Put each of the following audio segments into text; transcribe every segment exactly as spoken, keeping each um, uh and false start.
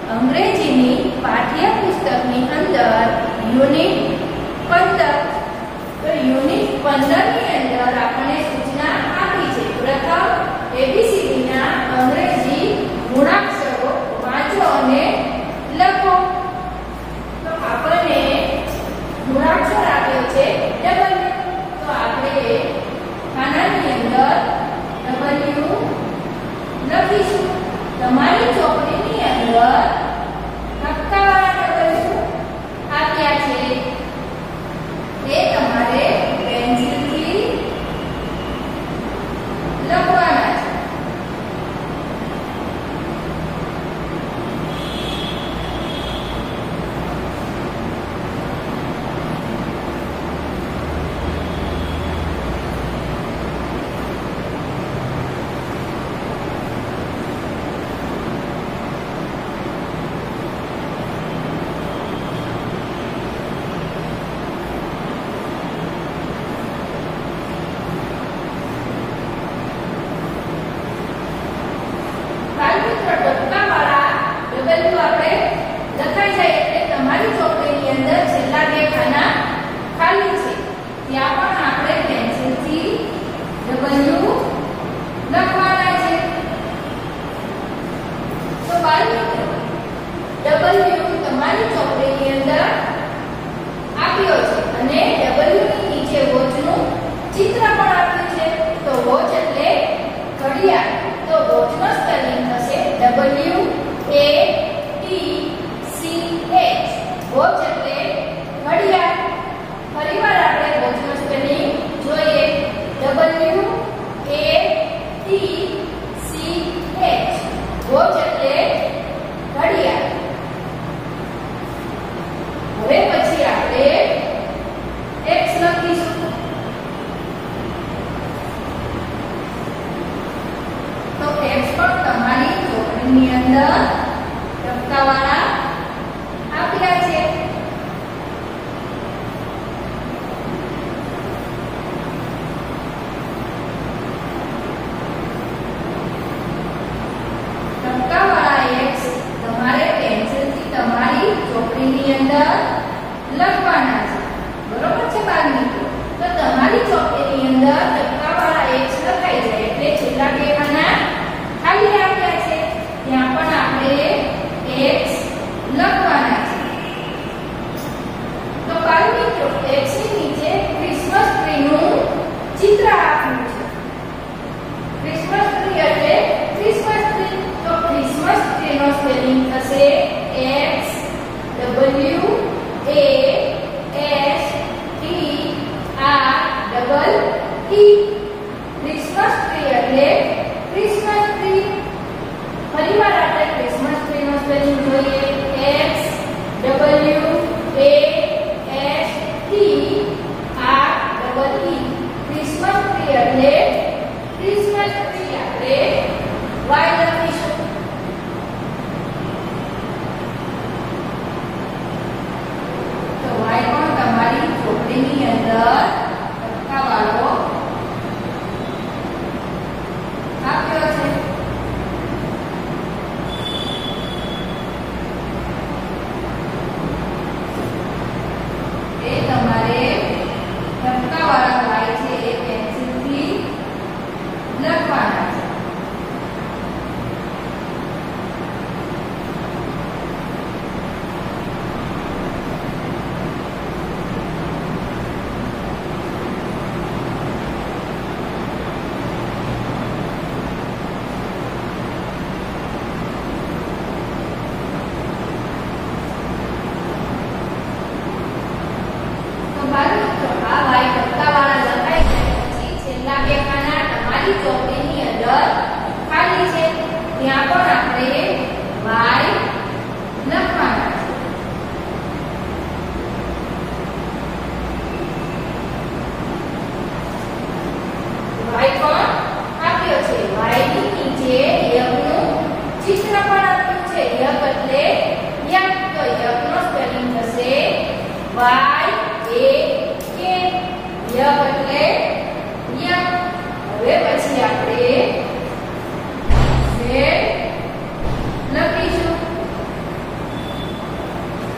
અંગ્રેજીની પાઠ્યપુસ્તકની અંદર યુનિટ પંદર, તો યુનિટ પંદર ની અંદર આપણને સૂચના આપી છે. પ્રથમ એબીસીડી ના અંગ્રેજી મૂળાક્ષરો વાંચો અને લખો. તો આપણને મૂળાક્ષર આપ્યો છે ડબલ્યુ, તો આપણે ખાનાની અંદર ડબલ્યુ લખીશું. તમારી ચોપડીની અંદર કક્કાવાળા ડબલ્યુ આપ્યા છે, એ તમારે પેન્સિલથી લખવાના છે.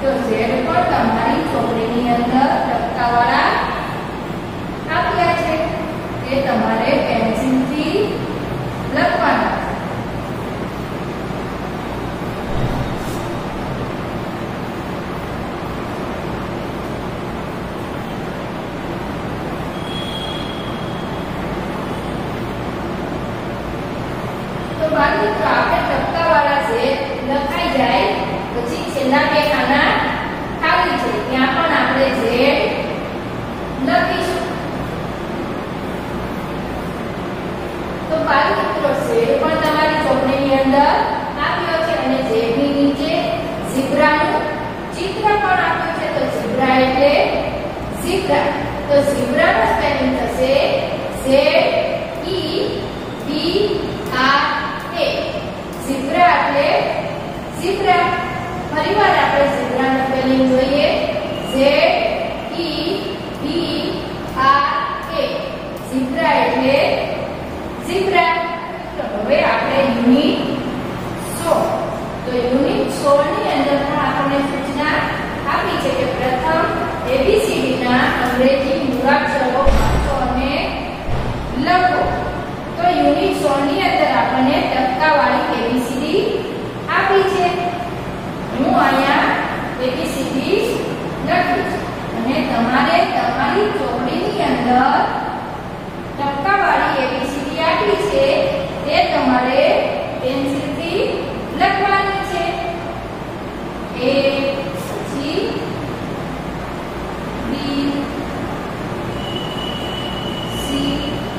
તો ઝેડ પણ તમારી ચોપડીની અંદર ટપકાવાળા આપ્યા છે, એ તમારે પેન્સિલથી લખવાના. તો બાળકો આપણે ટપકાવાળા ઝેડ લખાઈ જાય પછી છેલ્લા બે ખાના ખાલી છે ત્યાં પણ આપણે ઝેડ લખીશું. તો બાળકો ઝેડ પણ તમારી ચોપડીની અંદર આપ્યો છે અને ઝેડની નીચે ઝીબ્રાનું ચિત્ર પણ આપ્યું છે. તો ઝીબ્રા એટલે ઝીબ્રા. તો ઝીબ્રાનું સ્પેલિંગ થશે Z E B R A. Zebra એટલે ઝીબ્રા. ફરીવાર આપણે ઝીબ્રાનું સ્પેલિંગ જોઈએ Z E B R A. Zebra એટલે ઝીબ્રા. તો હવે આપણે યુનિટ સોળ. તો યુનિટ સોળ ની અંદર પણ આપણે સૂચના આપી છે કે પ્રથમ એબીસીડી ના અંગ્રેજી મૂળાક્ષરો વાંચો અને લખો. તો યુનિટ સોળ ની અંદર આપણને ટપકાવાળી એબીસીડી આપી છે. હું અહીંયા એબીસીડી લખીશ અને તમારે તમારી ચોપડીની અંદર ટપકાવાળી એબીસીડી આપી છે તે તમારે પેન્સિલથી લખવાની છે. એ પછી બી સી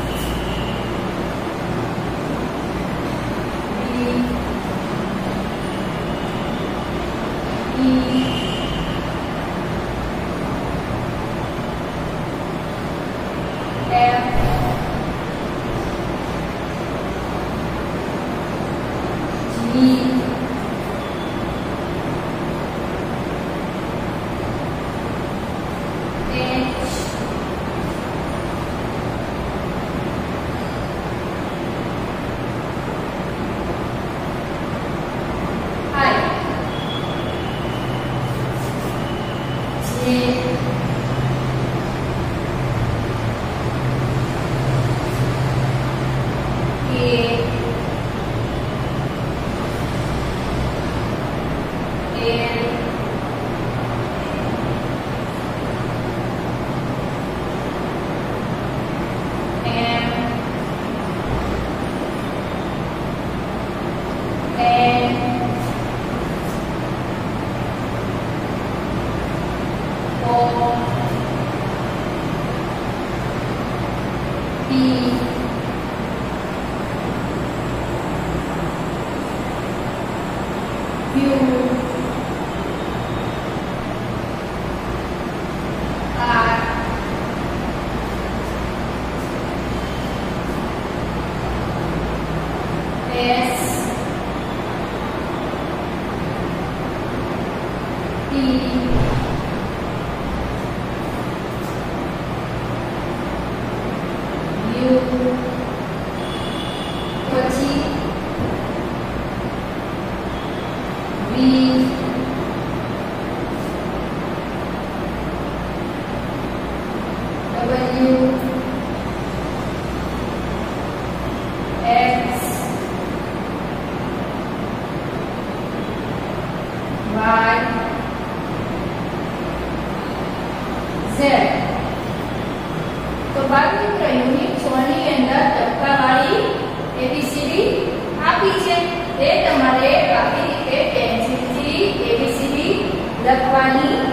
તો બાળકો યુનિટ સોળ ની અંદર ટપકાવાળી એબીસીડી આપી છે તે તમારે આવી રીતે પેન્સિલથી એબીસીડી લખવાની